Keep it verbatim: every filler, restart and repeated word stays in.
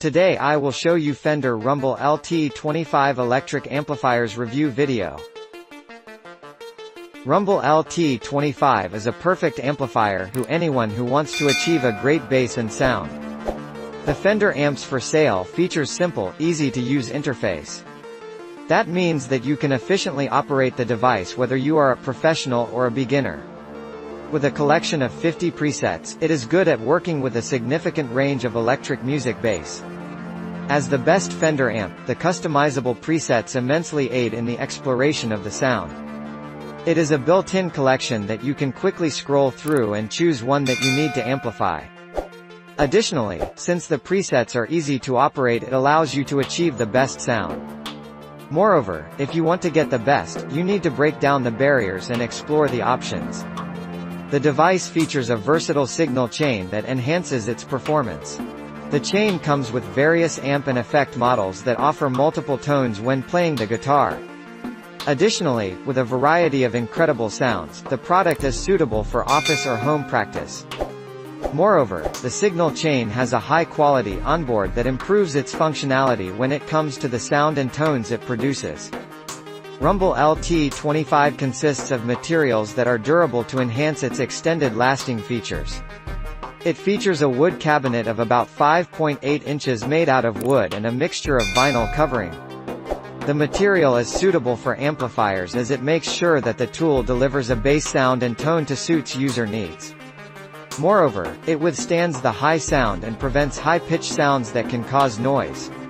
Today I will show you Fender Rumble L T twenty-five electric amplifiers review video. Rumble L T twenty-five is a perfect amplifier who anyone who wants to achieve a great bass and sound. The Fender amps for sale features simple, easy-to-use interface. That means that you can efficiently operate the device whether you are a professional or a beginner. With a collection of fifty presets, it is good at working with a significant range of electric music bass. As the best Fender amp, the customizable presets immensely aid in the exploration of the sound. It is a built-in collection that you can quickly scroll through and choose one that you need to amplify. Additionally, since the presets are easy to operate, it allows you to achieve the best sound. Moreover, if you want to get the best, you need to break down the barriers and explore the options. The device features a versatile signal chain that enhances its performance. The chain comes with various amp and effect models that offer multiple tones when playing the guitar. Additionally, with a variety of incredible sounds, the product is suitable for office or home practice. Moreover, the signal chain has a high-quality onboard that improves its functionality when it comes to the sound and tones it produces. Rumble L T twenty-five consists of materials that are durable to enhance its extended lasting features. It features a wood cabinet of about five point eight inches made out of wood and a mixture of vinyl covering. The material is suitable for amplifiers as it makes sure that the tool delivers a bass sound and tone to suit user needs. Moreover, it withstands the high sound and prevents high-pitched sounds that can cause noise.